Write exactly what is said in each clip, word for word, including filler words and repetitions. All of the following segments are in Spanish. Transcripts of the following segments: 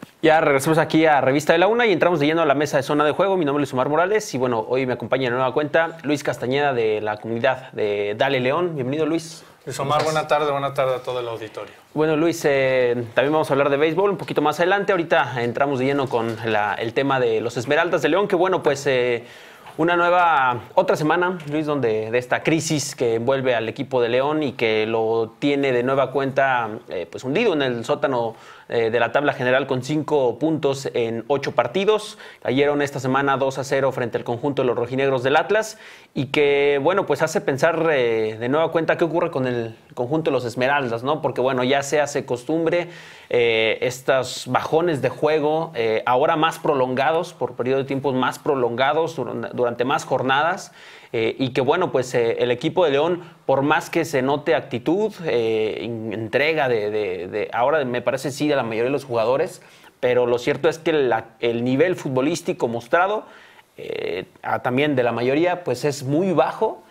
Ya regresamos aquí a Revista de la Una y entramos de lleno a la mesa de Zona de Juego. Mi nombre es Omar Morales y bueno, hoy me acompaña de nueva cuenta Luis Castañeda de la comunidad de Dale León. Bienvenido, Luis. Luis Omar, buena tarde, buena tarde a todo el auditorio. Bueno, Luis, eh, también vamos a hablar de béisbol un poquito más adelante. Ahorita entramos de lleno con la, el tema de los Esmeraldas de León, que bueno, pues eh, una nueva, otra semana, Luis, donde de esta crisis que envuelve al equipo de León y que lo tiene de nueva cuenta eh, pues hundido en el sótano eh, de la tabla general con cinco puntos en ocho partidos. Cayeron esta semana dos a cero frente al conjunto de los rojinegros del Atlas y que, bueno, pues hace pensar eh, de nueva cuenta qué ocurre con el conjunto de los Esmeraldas, ¿no? Porque, bueno, ya se hace costumbre eh, estos bajones de juego, eh, ahora más prolongados, por periodo de tiempos más prolongados, durante, durante más jornadas. Eh, y que bueno, pues eh, el equipo de León, por más que se note actitud, eh, entrega de, de, de, ahora me parece sí de la mayoría de los jugadores, pero lo cierto es que la, el nivel futbolístico mostrado eh, a, también de la mayoría pues es muy bajo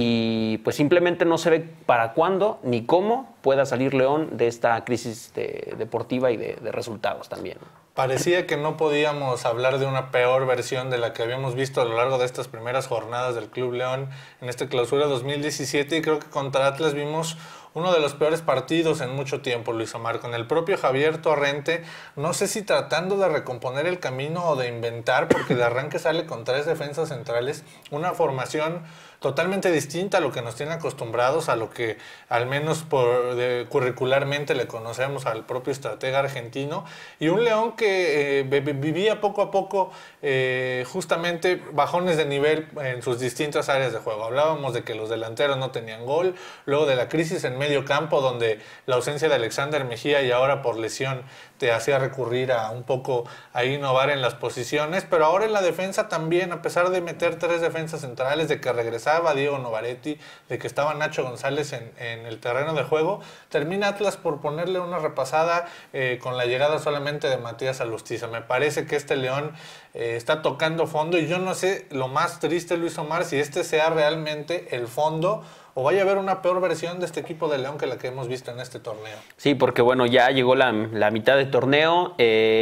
y pues simplemente no se ve para cuándo ni cómo pueda salir León de esta crisis de, deportiva y de, de resultados también. Parecía que no podíamos hablar de una peor versión de la que habíamos visto a lo largo de estas primeras jornadas del Club León en este clausura dos mil diecisiete y creo que contra Atlas vimos uno de los peores partidos en mucho tiempo, Luis Omar, con el propio Javier Torrente, no sé si tratando de recomponer el camino o de inventar, porque de arranque sale con tres defensas centrales, una formación totalmente distinta a lo que nos tiene acostumbrados, a lo que al menos por, de, curricularmente le conocemos al propio estratega argentino, y un León que eh, vivía poco a poco eh, justamente bajones de nivel en sus distintas áreas de juego. Hablábamos de que los delanteros no tenían gol, luego de la crisis en medio campo, donde la ausencia de Alexander Mejía y ahora por lesión te hacía recurrir a un poco a innovar en las posiciones, pero ahora en la defensa también, a pesar de meter tres defensas centrales, de que regresaba Diego Novaretti, de que estaba Nacho González en, en el terreno de juego, termina Atlas por ponerle una repasada eh, con la llegada solamente de Matías Alustiza. Me parece que este León eh, está tocando fondo y yo no sé, lo más triste, Luis Omar, si este sea realmente el fondo o vaya a haber una peor versión de este equipo de León que la que hemos visto en este torneo. Sí, porque bueno, ya llegó la, la mitad del torneo,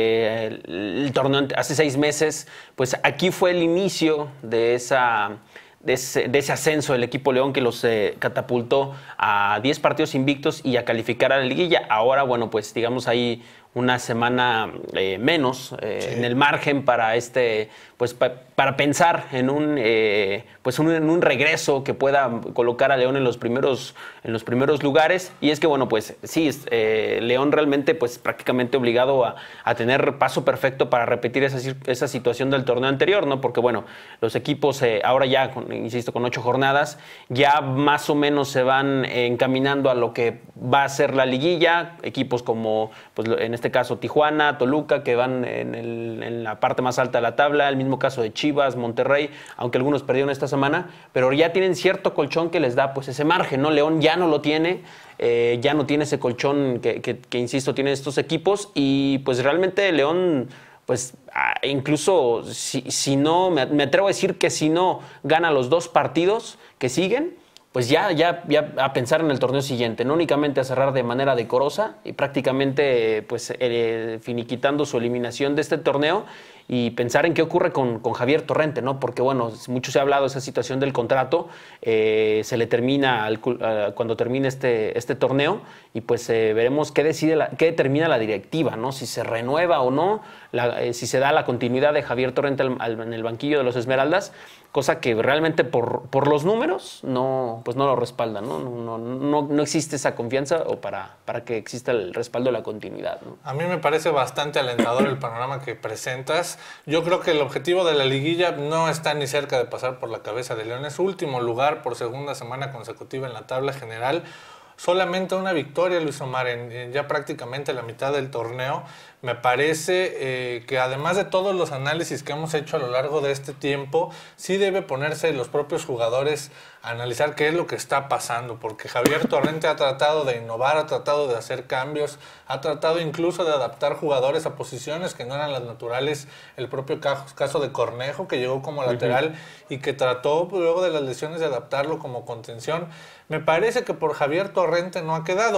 eh, el, el torneo hace seis meses, pues aquí fue el inicio de esa... De ese, de ese ascenso del equipo León que los eh, catapultó a diez partidos invictos y a calificar a la liguilla. Ahora, bueno, pues digamos ahí una semana eh, menos eh, sí. en el margen para este, pues pa, para pensar en un, eh, pues un, en un regreso que pueda colocar a León en los primeros, en los primeros lugares. Y es que bueno, pues sí, eh, León realmente pues prácticamente obligado a, a tener paso perfecto para repetir esa, esa situación del torneo anterior, ¿no? Porque bueno, los equipos eh, ahora ya, con, insisto, con ocho jornadas, ya más o menos se van encaminando a lo que va a ser la liguilla. Equipos como, pues en este caso Tijuana, Toluca, que van en, el, en la parte más alta de la tabla, el mismo caso de Chivas, Monterrey, aunque algunos perdieron esta semana, pero ya tienen cierto colchón que les da pues ese margen, ¿no? León ya no lo tiene, eh, ya no tiene ese colchón que, que, que, insisto, tienen estos equipos y pues realmente León, pues incluso si, si no, me, me atrevo a decir que si no gana los dos partidos que siguen, pues ya, ya, ya a pensar en el torneo siguiente, no únicamente a cerrar de manera decorosa y prácticamente pues eh, finiquitando su eliminación de este torneo y pensar en qué ocurre con, con Javier Torrente, ¿no? Porque bueno, mucho se ha hablado de esa situación del contrato, eh, se le termina al, uh, cuando termine este, este torneo y pues eh, veremos qué decide, la, qué determina la directiva, ¿no? Si se renueva o no, la, eh, si se da la continuidad de Javier Torrente al, al, en el banquillo de los Esmeraldas, cosa que realmente por, por los números no, pues no lo respaldan, ¿no? No, no, no existe esa confianza o para, para que exista el respaldo de la continuidad, ¿no? A mí me parece bastante alentador el panorama que presentas. Yo creo que el objetivo de la liguilla no está ni cerca de pasar por la cabeza de León. Es último lugar por segunda semana consecutiva en la tabla general. Solamente una victoria, Luis Omar, en, en ya prácticamente la mitad del torneo. Me parece eh, que además de todos los análisis que hemos hecho a lo largo de este tiempo, sí debe ponerse los propios jugadores a analizar qué es lo que está pasando, porque Javier Torrente ha tratado de innovar, ha tratado de hacer cambios, ha tratado incluso de adaptar jugadores a posiciones que no eran las naturales. El propio caso de Cornejo, que llegó como lateral uh-huh. y que trató luego de las lesiones de adaptarlo como contención. Me parece que por Javier Torrente no ha quedado.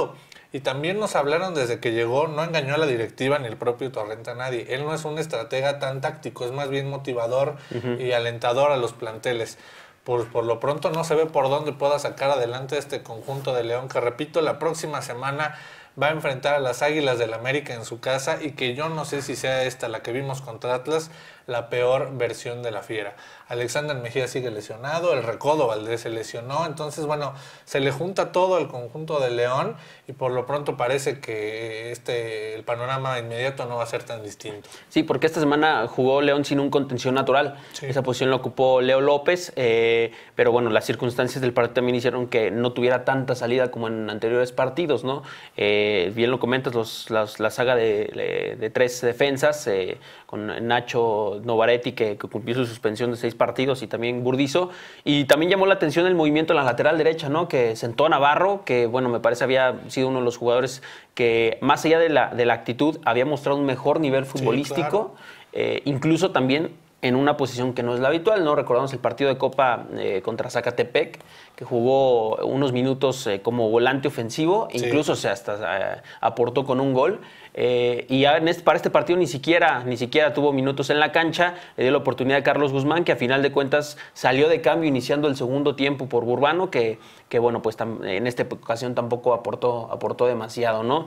Y también nos hablaron desde que llegó, no engañó a la directiva ni el propio Torrente a nadie. Él no es un estratega tan táctico, es más bien motivador uh-huh. y alentador a los planteles. Por, por lo pronto no se ve por dónde pueda sacar adelante este conjunto de León, que repito, la próxima semana va a enfrentar a las Águilas del América en su casa, y que yo no sé si sea esta, la que vimos contra Atlas, la peor versión de la Fiera. Alexander Mejía sigue lesionado, el Recodo Valdés se lesionó, entonces bueno, se le junta todo al conjunto de León, y por lo pronto parece que este el panorama inmediato no va a ser tan distinto. Sí, porque esta semana jugó León sin un contención natural. Sí. Esa posición la ocupó Leo López, eh, pero bueno, las circunstancias del partido también hicieron que no tuviera tanta salida como en anteriores partidos, ¿no? Eh, bien lo comentas, los, los, la saga de, de, de tres defensas, eh, con Nacho Novaretti, que, que cumplió su suspensión de seis partidos, y también Burdizo. Y también llamó la atención el movimiento en la lateral derecha, ¿no? Que sentó a Navarro, que bueno, me parece había sido uno de los jugadores que, más allá de la, de la actitud, había mostrado un mejor nivel futbolístico. Sí, claro. eh, incluso también en una posición que no es la habitual, ¿no? Recordamos el partido de Copa eh, contra Zacatepec, que jugó unos minutos eh, como volante ofensivo, sí. incluso o sea, hasta eh, aportó con un gol. Eh, y en este, para este partido ni siquiera, ni siquiera tuvo minutos en la cancha, le dio la oportunidad a Carlos Guzmán, que a final de cuentas salió de cambio iniciando el segundo tiempo por Burbano, que, que bueno, pues tam, en esta ocasión tampoco aportó, aportó demasiado, ¿no?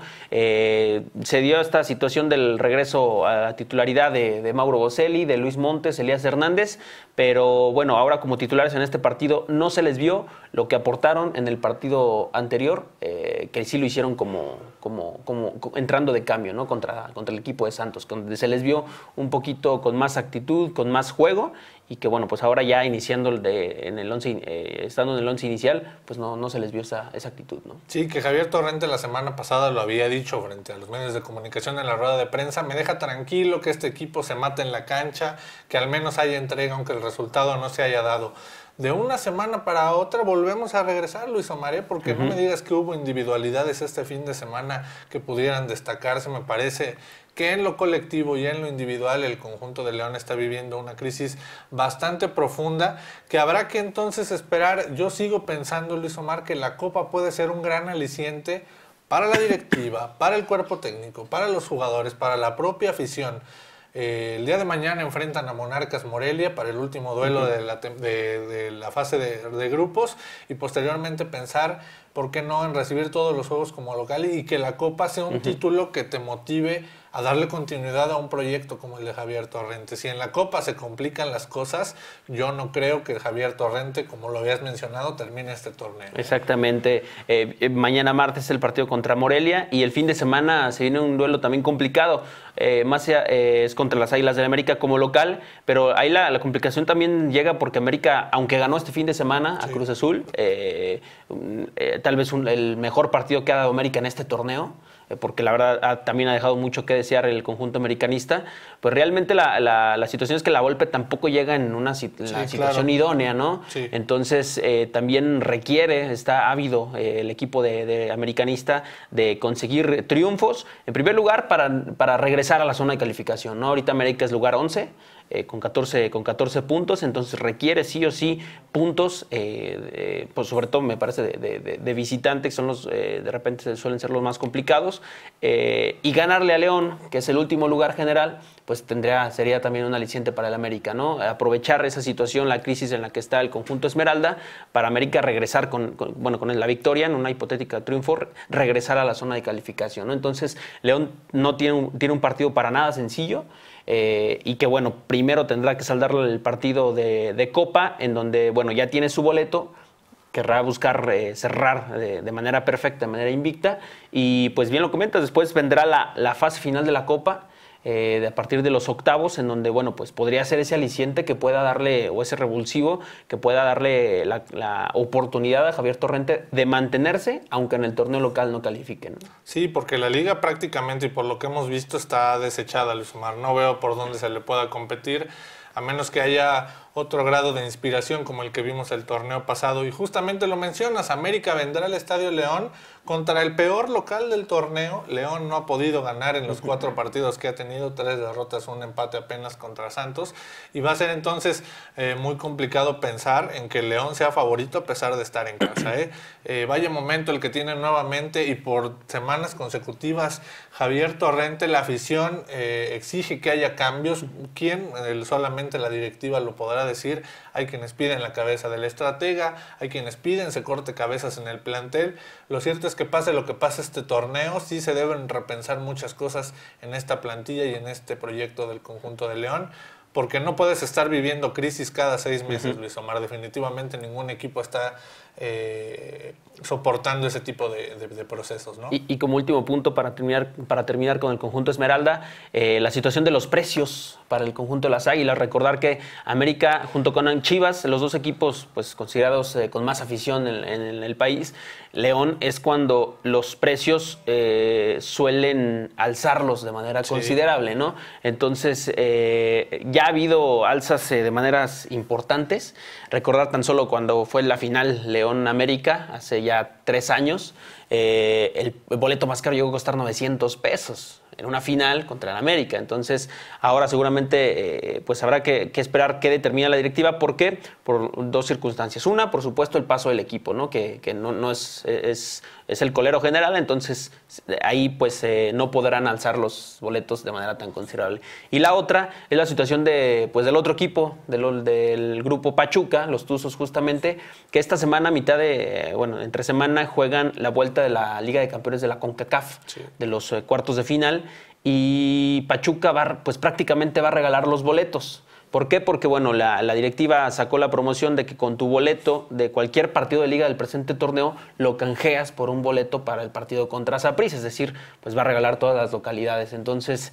Eh, se dio esta situación del regreso a la titularidad de, de Mauro Boselli, de Luis Montes, Elías Hernández, pero bueno, ahora como titulares en este partido no se les vio lo que aportaron en el partido anterior, eh, que sí lo hicieron como, como, como, como entrando de cambio, ¿no? Contra, contra el equipo de Santos, donde se les vio un poquito con más actitud, con más juego, y que bueno, pues ahora ya iniciando el de, en el once, eh, estando en el once inicial, pues no, no se les vio esa, esa actitud, ¿no? Sí, que Javier Torrente la semana pasada lo había dicho frente a los medios de comunicación en la rueda de prensa: me deja tranquilo que este equipo se mate en la cancha, que al menos haya entrega aunque el resultado no se haya dado. De una semana para otra volvemos a regresar, Luis Omar, ¿eh? Porque uh-huh. no me digas que hubo individualidades este fin de semana que pudieran destacarse. Me parece que en lo colectivo y en lo individual el conjunto de León está viviendo una crisis bastante profunda, que habrá que entonces esperar. Yo sigo pensando, Luis Omar, que la Copa puede ser un gran aliciente para la directiva, para el cuerpo técnico, para los jugadores, para la propia afición. Eh, el día de mañana enfrentan a Monarcas Morelia para el último duelo uh-huh. de, la, de, de la fase de, de grupos, y posteriormente pensar, ¿por qué no?, en recibir todos los juegos como local, y que la Copa sea un uh-huh. título que te motive a darle continuidad a un proyecto como el de Javier Torrente. Si en la Copa se complican las cosas, yo no creo que Javier Torrente, como lo habías mencionado, termine este torneo. Exactamente. Eh, mañana martes es el partido contra Morelia, y el fin de semana se viene un duelo también complicado. Eh, más eh, es contra las Águilas del América como local, pero ahí la, la complicación también llega porque América, aunque ganó este fin de semana a sí. Cruz Azul, eh, eh, tal vez un, el mejor partido que ha dado América en este torneo, porque la verdad ha, también ha dejado mucho que desear el conjunto americanista, pues realmente la, la, la situación es que la Volpe tampoco llega en una si, sí, la situación claro. idónea, ¿no? Sí. Entonces eh, también requiere, está ávido eh, el equipo de, de americanista de conseguir triunfos, en primer lugar para, para regresar a la zona de calificación, ¿no? Ahorita América es lugar once, Eh, con, catorce, con catorce puntos, entonces requiere sí o sí puntos, eh, eh, pues sobre todo me parece de, de, de visitante, que son los, eh, de repente suelen ser los más complicados, eh, y ganarle a León, que es el último lugar general, pues tendría, sería también un aliciente para el América, ¿no? Aprovechar esa situación, la crisis en la que está el conjunto Esmeralda, para América regresar con, con bueno, con la victoria, en una hipotética triunfo, regresar a la zona de calificación, ¿no? Entonces León no tiene un, tiene un partido para nada sencillo, Eh, y que bueno, primero tendrá que saldar el partido de, de Copa, en donde bueno, ya tiene su boleto, querrá buscar eh, cerrar de, de manera perfecta, de manera invicta, y pues bien lo comentas, después vendrá la, la fase final de la Copa, eh, de, a partir de los octavos, en donde bueno, pues podría ser ese aliciente que pueda darle, o ese revulsivo que pueda darle la, la oportunidad a Javier Torrente de mantenerse, aunque en el torneo local no califiquen, ¿no? Sí, porque la liga prácticamente, y por lo que hemos visto, está desechada, Luis Omar. No veo por dónde se le pueda competir, a menos que haya otro grado de inspiración como el que vimos el torneo pasado. Y justamente lo mencionas, América vendrá al Estadio León contra el peor local del torneo. León no ha podido ganar en los cuatro partidos que ha tenido, tres derrotas, un empate apenas contra Santos. Y va a ser entonces eh, muy complicado pensar en que León sea favorito a pesar de estar en casa. ¿eh? Eh, vaya momento el que tiene nuevamente y por semanas consecutivas Javier Torrente. La afición eh, exige que haya cambios. ¿Quién? Eh, solamente la directiva lo podrá decir. Hay quienes piden la cabeza del estratega, hay quienes piden se corte cabezas en el plantel. Lo cierto es que pase lo que pase este torneo, sí se deben repensar muchas cosas en esta plantilla y en este proyecto del conjunto de León, porque no puedes estar viviendo crisis cada seis meses, uh-huh. Luis Omar. Definitivamente ningún equipo está eh, soportando ese tipo de, de, de procesos, ¿no? Y, y como último punto, para terminar, para terminar con el conjunto Esmeralda, eh, la situación de los precios para el conjunto de las Águilas. Recordar que América, junto con Chivas, los dos equipos pues, considerados eh, con más afición en, en, en el país, León es cuando los precios eh, suelen alzarlos de manera sí. considerable, ¿no? Entonces, eh, ya ha habido alzas eh, de maneras importantes. Recordar tan solo cuando fue la final León-América, hace ya tres años, eh, el boleto más caro llegó a costar novecientos pesos en una final contra el América. Entonces, ahora seguramente eh, pues habrá que, que esperar qué determina la directiva. ¿Por qué? Por dos circunstancias. Una, por supuesto, el paso del equipo, ¿no? Que, que no, no es, es, es el colero general, entonces ahí pues eh, no podrán alzar los boletos de manera tan considerable. Y la otra es la situación de, pues, del otro equipo, del, del grupo Pachuca, los Tuzos justamente, que esta semana, mitad de, bueno, entre semana, juegan la vuelta de la Liga de Campeones de la CONCACAF, sí. de los eh, cuartos de final. Y Pachuca va, pues prácticamente va a regalar los boletos. ¿Por qué? Porque bueno, la, la directiva sacó la promoción de que con tu boleto de cualquier partido de liga del presente torneo lo canjeas por un boleto para el partido contra Saprissa, es decir, pues va a regalar todas las localidades. Entonces,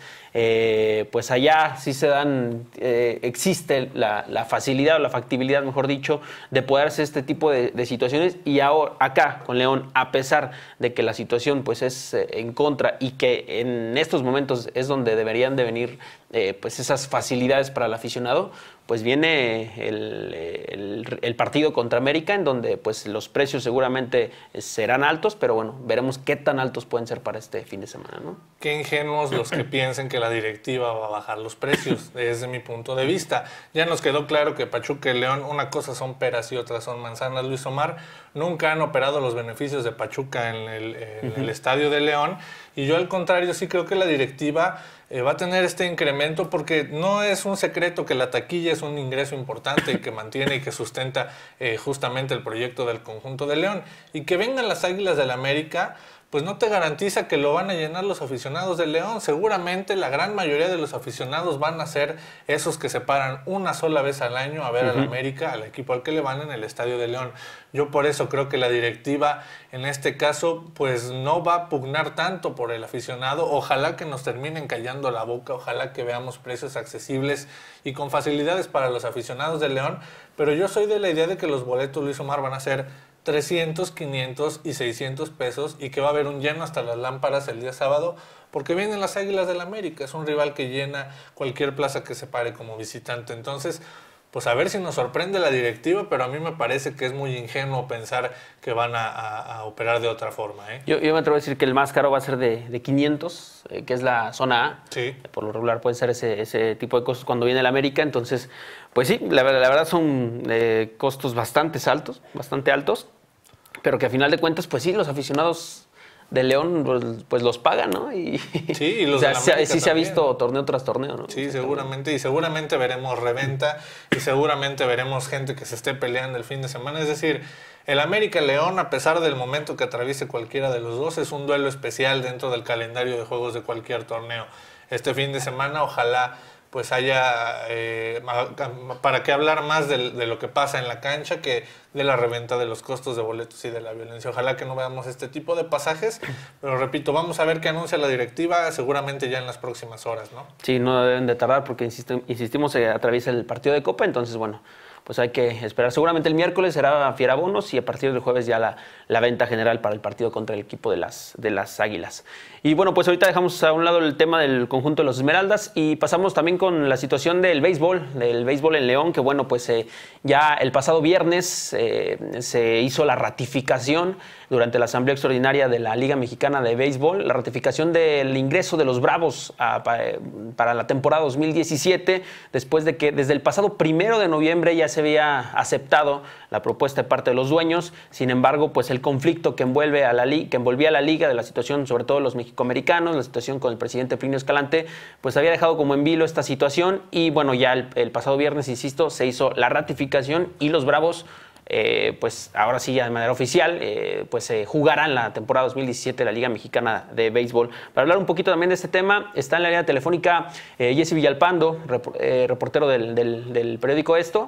eh, pues allá sí se dan, eh, existe la, la facilidad o la factibilidad, mejor dicho, de poder hacer este tipo de, de situaciones. Y ahora acá con León, a pesar de que la situación pues es eh, en contra y que en estos momentos es donde deberían de venir eh, pues esas facilidades para el aficionado, pues viene el, el, el partido contra América, en donde pues los precios seguramente serán altos, pero bueno, veremos qué tan altos pueden ser para este fin de semana, ¿no? Qué ingenuos los que piensen que la directiva va a bajar los precios, desde mi punto de vista. Ya nos quedó claro que Pachuca y León, una cosa son peras y otras son manzanas, Luis Omar. Nunca han operado los beneficios de Pachuca en el, en uh-huh. el estadio de León, y yo al contrario sí creo que la directiva Eh, va a tener este incremento, porque no es un secreto que la taquilla es un ingreso importante que mantiene y que sustenta eh, justamente el proyecto del conjunto de León. Y que vengan las Águilas del América, pues no te garantiza que lo van a llenar los aficionados de León. Seguramente la gran mayoría de los aficionados van a ser esos que se paran una sola vez al año a ver uh-huh. al América, al equipo al que le van en el Estadio de León. Yo por eso creo que la directiva en este caso pues no va a pugnar tanto por el aficionado. Ojalá que nos terminen callando la boca, ojalá que veamos precios accesibles y con facilidades para los aficionados de León. Pero yo soy de la idea de que los boletos, Luis Omar, van a ser trescientos, quinientos y seiscientos pesos, y que va a haber un lleno hasta las lámparas el día sábado, porque vienen las Águilas del América. Es un rival que llena cualquier plaza que se pare como visitante. Entonces, pues a ver si nos sorprende la directiva, pero a mí me parece que es muy ingenuo pensar que van a, a, a operar de otra forma, ¿eh? Yo, yo me atrevo a decir que el más caro va a ser de, de quinientos, eh, que es la zona A. Sí. Por lo regular pueden ser ese, ese tipo de costos cuando viene el América. Entonces, pues sí, la, la verdad son eh, costos bastante altos, bastante altos, pero que a final de cuentas, pues sí, los aficionados de León pues, pues los pagan, ¿no? Y, sí, y los o sea, de la sí, América sí se ha también. visto torneo tras torneo, ¿no? Sí, seguramente, y seguramente veremos reventa, y seguramente veremos gente que se esté peleando el fin de semana. Es decir, el América-León, a pesar del momento que atraviese cualquiera de los dos, es un duelo especial dentro del calendario de juegos de cualquier torneo. Este fin de semana, ojalá pues haya eh, para qué hablar más de, de lo que pasa en la cancha que de la reventa de los costos de boletos y de la violencia. Ojalá que no veamos este tipo de pasajes, pero repito, vamos a ver qué anuncia la directiva, seguramente ya en las próximas horas, ¿no? Sí, no deben de tardar porque insistimos, insistimos eh, atraviesa el partido de Copa, entonces bueno, pues hay que esperar. Seguramente el miércoles será fierabonos y a partir del jueves ya la, la venta general para el partido contra el equipo de las, de las Águilas. Y bueno, pues ahorita dejamos a un lado el tema del conjunto de los Esmeraldas y pasamos también con la situación del béisbol, del béisbol en León, que bueno, pues eh, ya el pasado viernes eh, se hizo la ratificación durante la Asamblea Extraordinaria de la Liga Mexicana de Béisbol, la ratificación del ingreso de los Bravos a, para la temporada dos mil diecisiete, después de que desde el pasado primero de noviembre ya se había aceptado la propuesta de parte de los dueños. Sin embargo, pues el conflicto que envuelve a la liga, que envolvía a la liga, de la situación sobre todo de los mexicoamericanos, la situación con el presidente Plinio Escalante, pues había dejado como en vilo esta situación y bueno, ya el, el pasado viernes, insisto, se hizo la ratificación y los Bravos Eh, pues ahora sí ya de manera oficial, eh, pues eh, jugarán la temporada dos mil diecisiete de la Liga Mexicana de Béisbol. Para hablar un poquito también de este tema, está en la línea telefónica eh, Jesse Villalpando, rep eh, reportero del, del, del periódico Esto.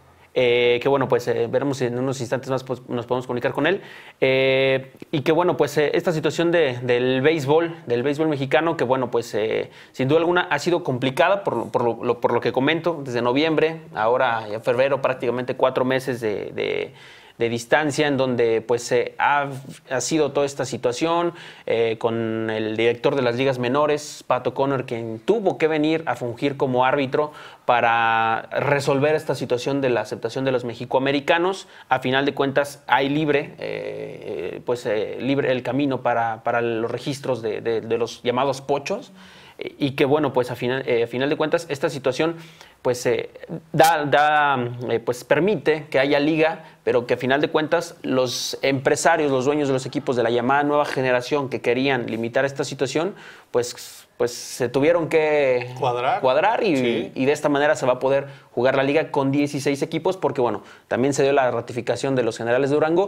Eh, que bueno, pues eh, veremos si en unos instantes más pues, nos podemos comunicar con él. Eh, y que bueno, pues eh, esta situación de, del béisbol, del béisbol mexicano, que bueno, pues eh, sin duda alguna ha sido complicada por, por, lo, por lo que comento, desde noviembre, ahora ya febrero, prácticamente cuatro meses de... de de distancia, en donde pues eh, ha, ha sido toda esta situación eh, con el director de las ligas menores, Pat O'Connor, quien tuvo que venir a fungir como árbitro para resolver esta situación de la aceptación de los mexicoamericanos. A final de cuentas hay libre, eh, pues eh, libre el camino para, para los registros de, de, de los llamados pochos. Y que bueno, pues a final, eh, a final de cuentas esta situación pues eh, da, da eh, pues permite que haya liga, pero que a final de cuentas los empresarios, los dueños de los equipos de la llamada nueva generación que querían limitar esta situación, pues pues se tuvieron que cuadrar, cuadrar y, sí. y de esta manera se va a poder jugar la liga con dieciséis equipos, porque bueno, también se dio la ratificación de los Generales de Durango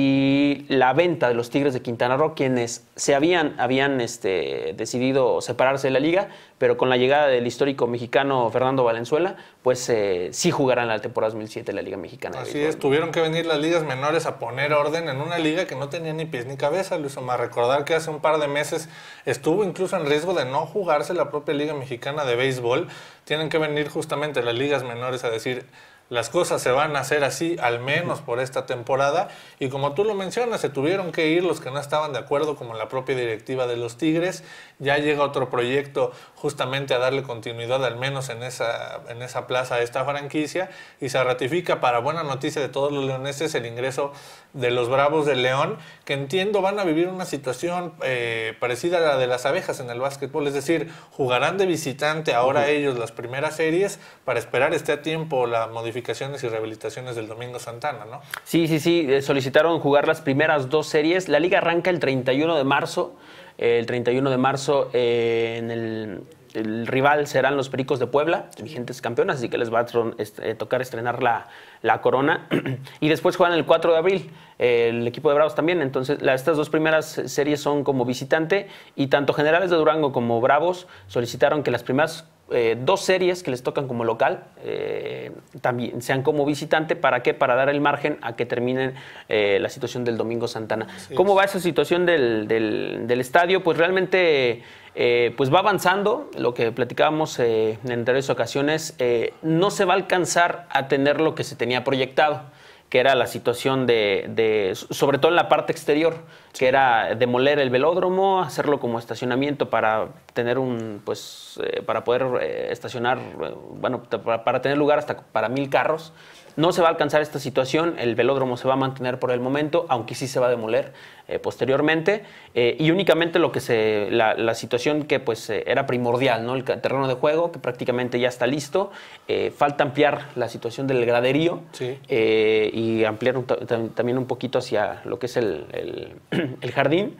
y la venta de los Tigres de Quintana Roo, quienes se habían, habían este, decidido separarse de la liga, pero con la llegada del histórico mexicano Fernando Valenzuela, pues eh, sí jugarán la temporada dos mil siete de la Liga Mexicana. Así es, tuvieron que venir las ligas menores a poner orden en una liga que no tenía ni pies ni cabeza, Luis Omar. Recordar que hace un par de meses estuvo incluso en riesgo de no jugarse la propia Liga Mexicana de Béisbol. Tienen que venir justamente las ligas menores a decir: las cosas se van a hacer así, al menos por esta temporada. Y como tú lo mencionas, se tuvieron que ir los que no estaban de acuerdo, como la propia directiva de los Tigres. Ya llega otro proyecto justamente a darle continuidad, al menos en esa, en esa plaza, a esta franquicia. Y se ratifica, para buena noticia de todos los leoneses, el ingreso de los Bravos de León, que entiendo van a vivir una situación eh, parecida a la de las Abejas en el básquetbol. Es decir, jugarán de visitante ahora uh-huh. ellos las primeras series para esperar esté a tiempo la modificaciones y rehabilitaciones del Domingo Santana, ¿no? Sí, sí, sí, eh, solicitaron jugar las primeras dos series. La liga arranca el treinta y uno de marzo. Eh, el treinta y uno de marzo eh, en el, el rival serán los Pericos de Puebla, vigentes campeonas, así que les va a tron, est eh, tocar estrenar la, la corona. Y después juegan el cuatro de abril, eh, el equipo de Bravos también. Entonces, la, estas dos primeras series son como visitante y tanto Generales de Durango como Bravos solicitaron que las primeras Eh, dos series que les tocan como local eh, también sean como visitante. ¿Para qué? Para dar el margen a que terminen eh, la situación del Domingo Santana. Sí, ¿Cómo va esa situación del, del, del estadio? Pues realmente eh, pues va avanzando. Lo que platicábamos eh, en anteriores ocasiones, eh, no se va a alcanzar a tener lo que se tenía proyectado, que era la situación de, de, sobre todo en la parte exterior, que era demoler el velódromo, hacerlo como estacionamiento para tener un, pues, eh, para poder eh, estacionar, eh, bueno, para, para tener lugar hasta para mil carros. No se va a alcanzar esta situación, el velódromo se va a mantener por el momento, aunque sí se va a demoler eh, posteriormente, eh, y únicamente lo que se, la, la situación que pues eh, era primordial, ¿no? El terreno de juego, que prácticamente ya está listo, eh, falta ampliar la situación del graderío, sí. eh, y ampliar un, también un poquito hacia lo que es el, el, el jardín.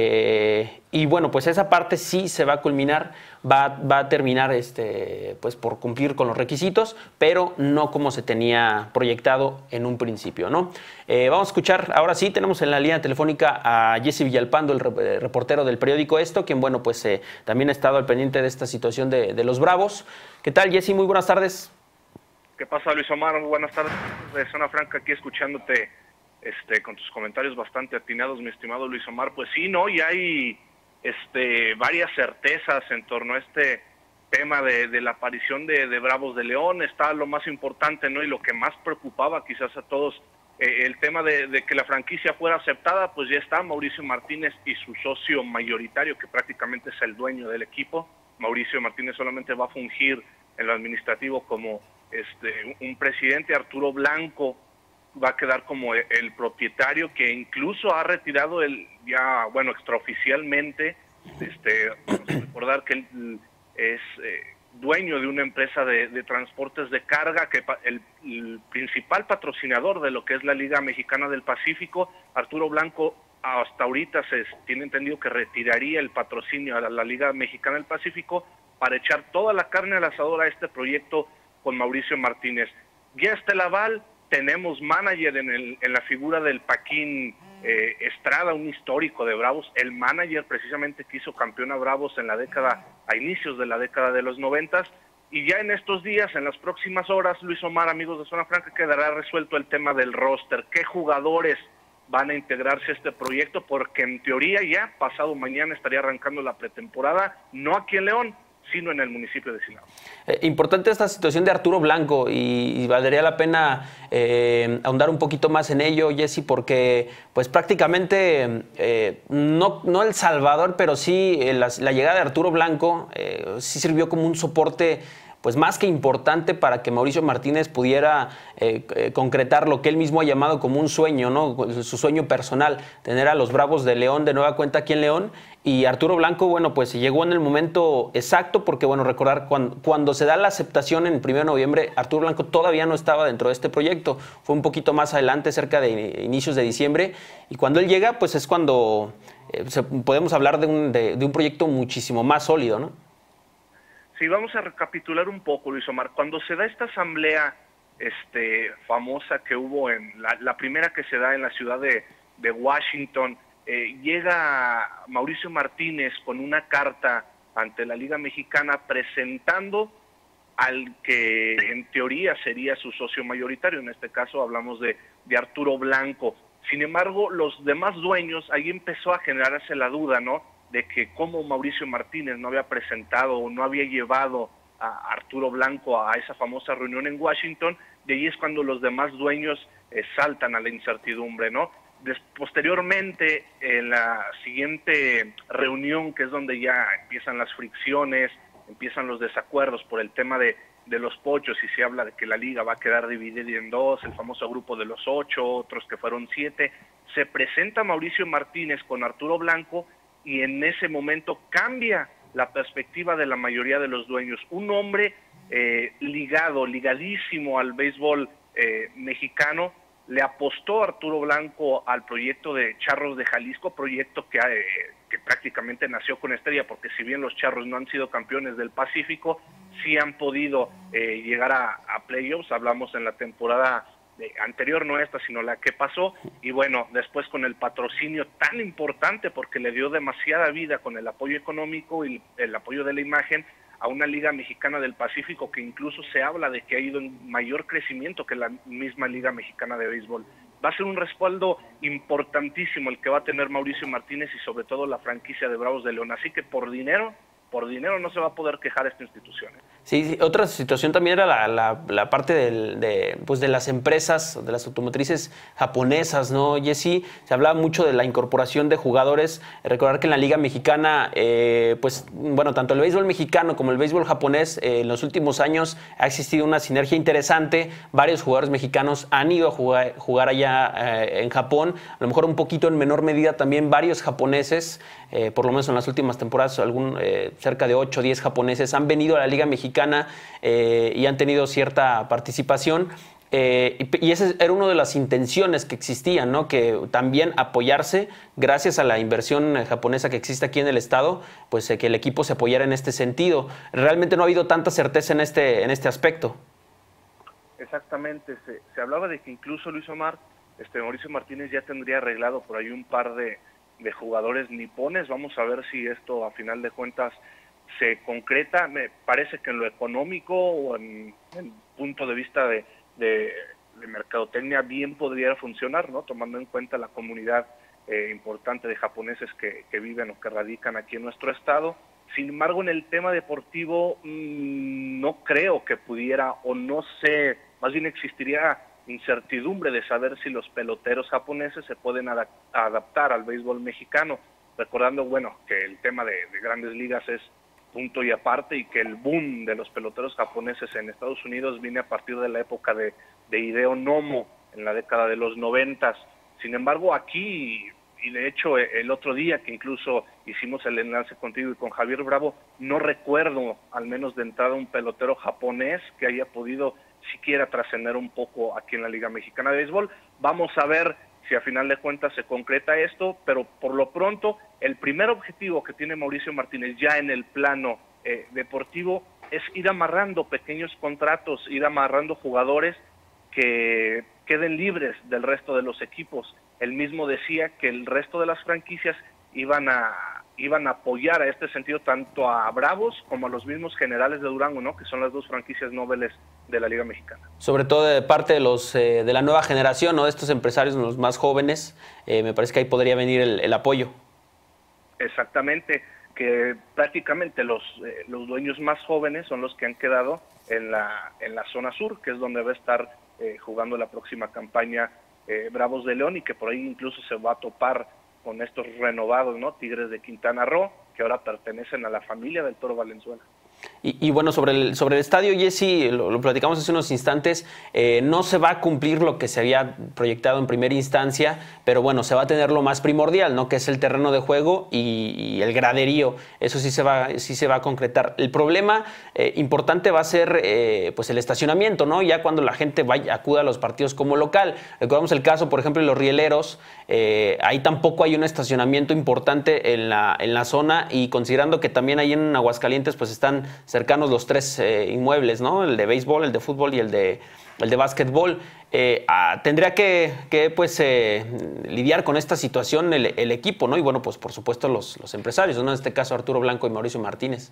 Eh, y bueno, pues esa parte sí se va a culminar, va, va a terminar este, pues por cumplir con los requisitos, pero no como se tenía proyectado en un principio, ¿no? Eh, vamos a escuchar, ahora sí, tenemos en la línea telefónica a Jesse Villalpando, el re, reportero del periódico Esto, quien, bueno, pues eh, también ha estado al pendiente de esta situación de, de los Bravos. ¿Qué tal, Jesse? Muy buenas tardes. ¿Qué pasa, Luis Omar? Muy buenas tardes. De Zona Franca, aquí escuchándote este, con tus comentarios bastante atinados, mi estimado Luis Omar. Pues sí, ¿no? Y hay este, varias certezas en torno a este tema de, de la aparición de, de Bravos de León está lo más importante, ¿no? Y lo que más preocupaba quizás a todos, eh, el tema de, de que la franquicia fuera aceptada, pues ya está Mauricio Martínez y su socio mayoritario, que prácticamente es el dueño del equipo. Mauricio Martínez solamente va a fungir en lo administrativo como este un presidente. Arturo Blanco va a quedar como el, el propietario, que incluso ha retirado el ya, bueno, extraoficialmente, este, vamos a recordar que él es eh, dueño de una empresa de, de transportes de carga, que el, el principal patrocinador de lo que es la Liga Mexicana del Pacífico. Arturo Blanco hasta ahorita se tiene entendido que retiraría el patrocinio a la, la Liga Mexicana del Pacífico para echar toda la carne al asador a este proyecto con Mauricio Martínez. Ya está el aval, tenemos manager en, el, en la figura del Paquín eh, Estrada, un histórico de Bravos, el manager precisamente que hizo campeón a Bravos en la década, a inicios de la década de los noventas, y ya en estos días, en las próximas horas, Luis Omar, amigos de Zona Franca, quedará resuelto el tema del roster, qué jugadores van a integrarse a este proyecto, porque en teoría ya pasado mañana estaría arrancando la pretemporada, no aquí en León, sino en el municipio de Silao. Eh, importante esta situación de Arturo Blanco, y, y valdría la pena eh, ahondar un poquito más en ello, Jesse, porque pues prácticamente eh, no, no El Salvador, pero sí eh, la, la llegada de Arturo Blanco eh, sí sirvió como un soporte pues más que importante para que Mauricio Martínez pudiera eh, eh, concretar lo que él mismo ha llamado como un sueño, ¿no? Su sueño personal, tener a los Bravos de León de nueva cuenta aquí en León. Y Arturo Blanco, bueno, pues llegó en el momento exacto, porque, bueno, recordar, cuando, cuando se da la aceptación en el primero de noviembre, Arturo Blanco todavía no estaba dentro de este proyecto. Fue un poquito más adelante, cerca de inicios de diciembre. Y cuando él llega, pues es cuando eh, se, podemos hablar de un, de, de un proyecto muchísimo más sólido, ¿no? Sí, vamos a recapitular un poco, Luis Omar. Cuando se da esta asamblea este, famosa que hubo, en la, la primera que se da en la ciudad de, de Washington, eh, llega Mauricio Martínez con una carta ante la Liga Mexicana presentando al que en teoría sería su socio mayoritario. En este caso hablamos de, de Arturo Blanco. Sin embargo, los demás dueños, ahí empezó a generarse la duda, ¿no?, de que como Mauricio Martínez no había presentado o no había llevado a Arturo Blanco a esa famosa reunión en Washington. De ahí es cuando los demás dueños eh, saltan a la incertidumbre, ¿no? Des posteriormente, en la siguiente reunión, que es donde ya empiezan las fricciones, empiezan los desacuerdos por el tema de, de los pochos, y se habla de que la liga va a quedar dividida en dos, el famoso grupo de los ocho, otros que fueron siete. Se presenta Mauricio Martínez con Arturo Blanco, y en ese momento cambia la perspectiva de la mayoría de los dueños. Un hombre eh, ligado, ligadísimo al béisbol eh, mexicano, le apostó a Arturo Blanco al proyecto de Charros de Jalisco, proyecto que, eh, que prácticamente nació con estrella, porque si bien los Charros no han sido campeones del Pacífico, sí han podido eh, llegar a, a playoffs. Hablamos en la temporada de, anterior, no esta, sino la que pasó, y bueno, después con el patrocinio tan importante, porque le dio demasiada vida con el apoyo económico y el apoyo de la imagen a una Liga Mexicana del Pacífico que incluso se habla de que ha ido en mayor crecimiento que la misma Liga Mexicana de Béisbol. Va a ser un respaldo importantísimo el que va a tener Mauricio Martínez y sobre todo la franquicia de Bravos de León, así que por dinero, por dinero no se va a poder quejar esta institución. Sí, sí, otra situación también era la, la, la parte del, de, pues de las empresas, de las automotrices japonesas, ¿no, Jesse? Se hablaba mucho de la incorporación de jugadores. Recordar que en la Liga Mexicana, eh, pues, bueno, tanto el béisbol mexicano como el béisbol japonés, eh, en los últimos años ha existido una sinergia interesante. Varios jugadores mexicanos han ido a jugar, jugar allá eh, en Japón, a lo mejor un poquito en menor medida también varios japoneses, eh, por lo menos en las últimas temporadas, algún, eh, cerca de ocho o diez japoneses han venido a la Liga Mexicana Eh, y han tenido cierta participación, eh, y, y esa era una de las intenciones que existían, ¿no? Que también apoyarse, gracias a la inversión japonesa que existe aquí en el estado, pues eh, que el equipo se apoyara en este sentido. Realmente no ha habido tanta certeza en este, en este aspecto. Exactamente, se, se hablaba de que incluso Luis Omar, este Mauricio Martínez ya tendría arreglado por ahí un par de, de jugadores nipones. Vamos a ver si esto a final de cuentas se concreta. Me parece que en lo económico o en el punto de vista de, de, de mercadotecnia bien podría funcionar, ¿no? Tomando en cuenta la comunidad eh, importante de japoneses que, que viven o que radican aquí en nuestro estado. Sin embargo, en el tema deportivo mmm, no creo que pudiera, o no sé, más bien existiría incertidumbre de saber si los peloteros japoneses se pueden adap adaptar al béisbol mexicano, recordando, bueno, que el tema de, de grandes ligas es punto y aparte, y que el boom de los peloteros japoneses en Estados Unidos viene a partir de la época de, de Hideo Nomo, en la década de los noventas. Sin embargo, aquí, y de hecho el otro día que incluso hicimos el enlace contigo y con Javier Bravo, no recuerdo, al menos de entrada, un pelotero japonés que haya podido siquiera trascender un poco aquí en la Liga Mexicana de Béisbol. Vamos a ver si a final de cuentas se concreta esto, pero por lo pronto el primer objetivo que tiene Mauricio Martínez ya en el plano eh, deportivo es ir amarrando pequeños contratos, ir amarrando jugadores que queden libres del resto de los equipos. Él mismo decía que el resto de las franquicias iban a iban a apoyar a este sentido tanto a Bravos como a los mismos Generales de Durango, ¿no? Que son las dos franquicias nobles de la Liga Mexicana. Sobre todo de parte de los eh, de la nueva generación, ¿no? De estos empresarios, los más jóvenes, eh, me parece que ahí podría venir el, el apoyo. Exactamente, que prácticamente los, eh, los dueños más jóvenes son los que han quedado en la, en la zona sur, que es donde va a estar eh, jugando la próxima campaña eh, Bravos de León, y que por ahí incluso se va a topar con estos renovados, ¿no? Tigres de Quintana Roo, que ahora pertenecen a la familia del Toro Valenzuela. Y, y bueno, sobre el, sobre el estadio, Jesse, lo, lo platicamos hace unos instantes, eh, no se va a cumplir lo que se había proyectado en primera instancia, pero bueno, se va a tener lo más primordial, ¿no? Que es el terreno de juego y, y el graderío. Eso sí se va, sí se va a concretar. El problema eh, importante va a ser eh, pues el estacionamiento, ¿no? Ya cuando la gente vaya, acuda a los partidos como local. Recordamos el caso, por ejemplo, de los Rieleros, eh, ahí tampoco hay un estacionamiento importante en la, en la zona, y considerando que también ahí en Aguascalientes pues están cercanos los tres eh, inmuebles, ¿no? El de béisbol, el de fútbol y el de, el de básquetbol. Eh, ah, tendría que, que pues, eh, lidiar con esta situación el, el equipo, ¿no? Y bueno, pues por supuesto los, los empresarios, ¿no? En este caso Arturo Blanco y Mauricio Martínez.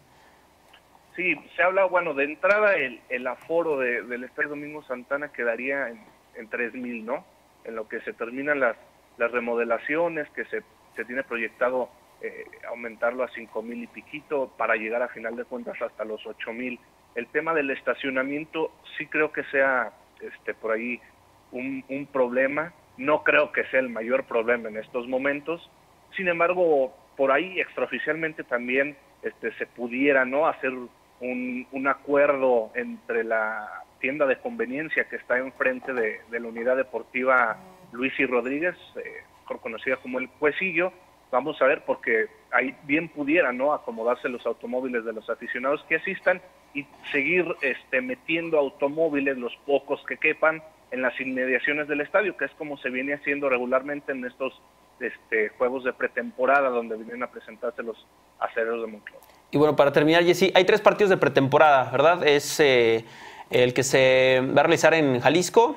Sí, se habla, bueno, de entrada el, el aforo de, del Estadio Domingo Santana quedaría en, en tres mil, ¿no? En lo que se terminan las, las remodelaciones, que se, se tiene proyectado Eh, aumentarlo a cinco mil y piquito para llegar a final de cuentas hasta los ocho mil. El tema del estacionamiento sí creo que sea este por ahí un, un problema, no creo que sea el mayor problema en estos momentos. Sin embargo, por ahí extraoficialmente también este se pudiera, ¿no?, hacer un, un acuerdo entre la tienda de conveniencia que está enfrente de, de la unidad deportiva Luis y Rodríguez, eh, mejor conocida como el Cuecillo. Vamos a ver, porque ahí bien pudiera, ¿no?, acomodarse los automóviles de los aficionados que asistan y seguir este, metiendo automóviles, los pocos que quepan, en las inmediaciones del estadio, que es como se viene haciendo regularmente en estos este, juegos de pretemporada, donde vienen a presentarse los acereros de Monclova. Y bueno, para terminar, Jesse, hay tres partidos de pretemporada, ¿verdad? Es eh, el que se va a realizar en Jalisco,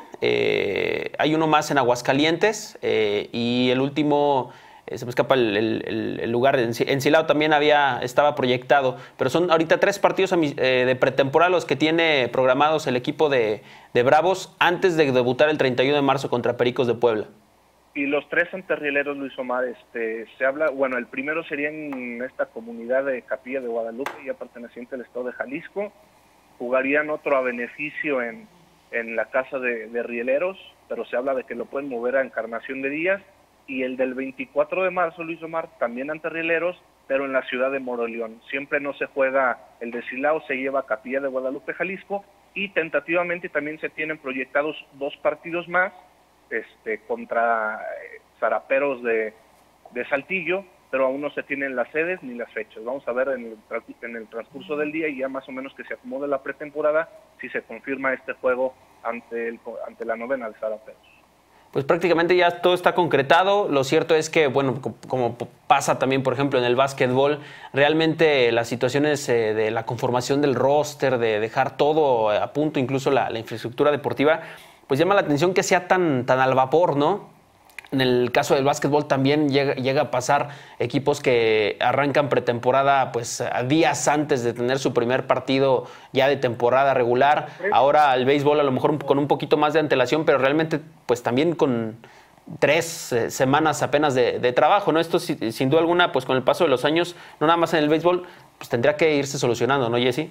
eh, hay uno más en Aguascalientes, eh, y el último... se me escapa el, el, el lugar, en Silao también había, estaba proyectado, pero son ahorita tres partidos eh, de pretemporada los que tiene programados el equipo de, de Bravos antes de debutar el treinta y uno de marzo contra Pericos de Puebla. Y los tres anterrieleros, Luis Omar, este, se habla, bueno, el primero sería en esta comunidad de Capilla de Guadalupe, ya perteneciente al estado de Jalisco. Jugarían otro a beneficio en, en la casa de, de Rieleros, pero se habla de que lo pueden mover a Encarnación de Díaz. Y el del veinticuatro de marzo, Luis Omar, también ante Rieleros, pero en la ciudad de Moroleón. Siempre no se juega el de Silao, se lleva a Capilla de Guadalupe, Jalisco, y tentativamente también se tienen proyectados dos partidos más este, contra eh, zaraperos de, de Saltillo, pero aún no se tienen las sedes ni las fechas. Vamos a ver en el, en el transcurso del día, y ya más o menos que se acomode la pretemporada, si se confirma este juego ante, el, ante la novena de zaraperos. Pues prácticamente ya todo está concretado. Lo cierto es que, bueno, como pasa también, por ejemplo, en el básquetbol, realmente las situaciones eh, de la conformación del roster, de dejar todo a punto, incluso la, la infraestructura deportiva, pues llama la atención que sea tan, tan al vapor, ¿no? En el caso del básquetbol también llega, llega a pasar equipos que arrancan pretemporada pues a días antes de tener su primer partido ya de temporada regular. Ahora el béisbol a lo mejor con un poquito más de antelación, pero realmente pues también con tres eh, semanas apenas de, de trabajo, ¿no? Esto sin duda alguna, pues con el paso de los años, no nada más en el béisbol, pues tendría que irse solucionando, ¿no, Jesse?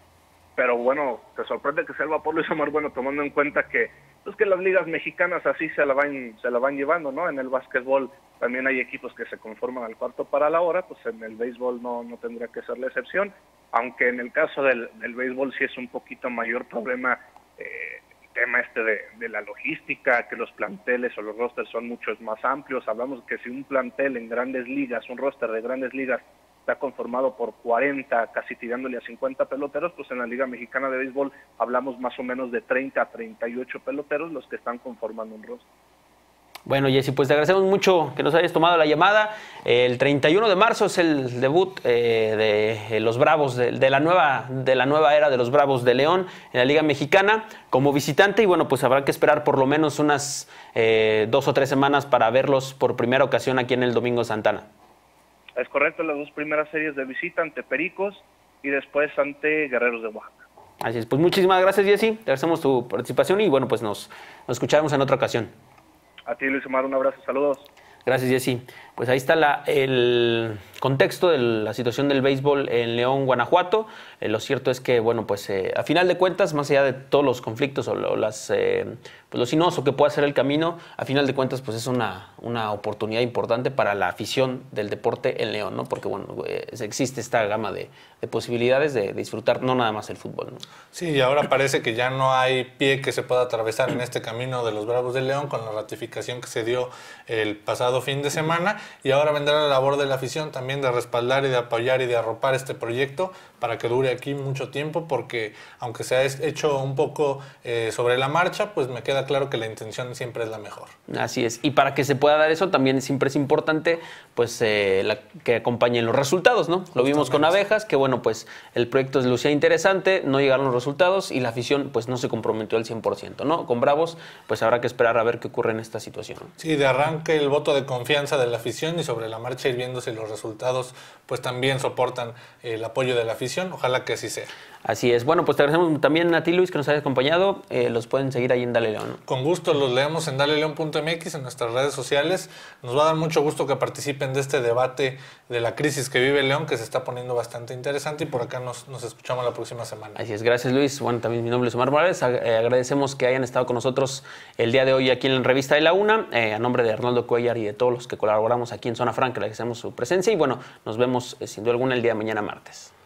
Pero bueno, te sorprende que sea el vapor, Luis Omar, bueno, tomando en cuenta que pues que las ligas mexicanas así se la van se la van llevando, ¿no? En el básquetbol también hay equipos que se conforman al cuarto para la hora, pues en el béisbol no, no tendría que ser la excepción, aunque en el caso del, del béisbol sí es un poquito mayor problema eh, el tema este de, de la logística, que los planteles o los rosters son muchos más amplios. Hablamos que si un plantel en grandes ligas, un roster de grandes ligas, está conformado por cuarenta, casi tirándole a cincuenta peloteros, pues en la Liga Mexicana de Béisbol hablamos más o menos de treinta a treinta y ocho peloteros los que están conformando un roster. Bueno, Jesse, pues te agradecemos mucho que nos hayas tomado la llamada. El treinta y uno de marzo es el debut eh, de los Bravos, de, de, la nueva, de la nueva era de los Bravos de León en la Liga Mexicana como visitante. Y bueno, pues habrá que esperar por lo menos unas eh, dos o tres semanas para verlos por primera ocasión aquí en el Domingo Santana. Es correcto, las dos primeras series de visita ante Pericos y después ante Guerreros de Oaxaca. Así es, pues muchísimas gracias, Jesse. Te agradecemos tu participación y bueno, pues nos, nos escucharemos en otra ocasión. A ti, Luis Omar, un abrazo, saludos. Gracias, Jesse. Pues ahí está la, el contexto de la situación del béisbol en León, Guanajuato. Eh, lo cierto es que, bueno, pues eh, a final de cuentas, más allá de todos los conflictos o, o las, eh, pues lo sinuoso que pueda ser el camino, a final de cuentas, pues es una, una oportunidad importante para la afición del deporte en León, ¿no? Porque, bueno, eh, existe esta gama de, de posibilidades de, de disfrutar no nada más el fútbol, ¿no? Sí, y ahora parece que ya no hay pie que se pueda atravesar en este camino de los Bravos de León con la ratificación que se dio el pasado fin de semana, y ahora vendrá la labor de la afición también de respaldar y de apoyar y de arropar este proyecto para que dure aquí mucho tiempo, porque aunque se ha hecho un poco eh, sobre la marcha, pues me queda claro que la intención siempre es la mejor. Así es, y para que se pueda dar eso también siempre es importante pues eh, la, que acompañen los resultados, ¿no? Lo vimos con Abejas, que bueno, pues el proyecto lucía interesante, no llegaron los resultados y la afición pues no se comprometió al cien por ciento, ¿no? Con Bravos pues habrá que esperar a ver qué ocurre en esta situación, ¿no? Sí, de arranque el voto de confianza de la afición y sobre la marcha ir viendo si los resultados pues también soportan el apoyo de la afición, ojalá que así sea. Así es. Bueno, pues te agradecemos también a ti, Luis, que nos hayas acompañado. Eh, los pueden seguir ahí en Dale León, ¿no? Con gusto, los leemos en dale león punto m x, en nuestras redes sociales. Nos va a dar mucho gusto que participen de este debate de la crisis que vive León, que se está poniendo bastante interesante, y por acá nos, nos escuchamos la próxima semana. Así es. Gracias, Luis. Bueno, también mi nombre es Omar Morales. Eh, agradecemos que hayan estado con nosotros el día de hoy aquí en la Revista de la Una. Eh, a nombre de Arnoldo Cuellar y de todos los que colaboramos aquí en Zona Franca, le agradecemos su presencia y bueno, nos vemos eh, sin duda alguna el día de mañana martes.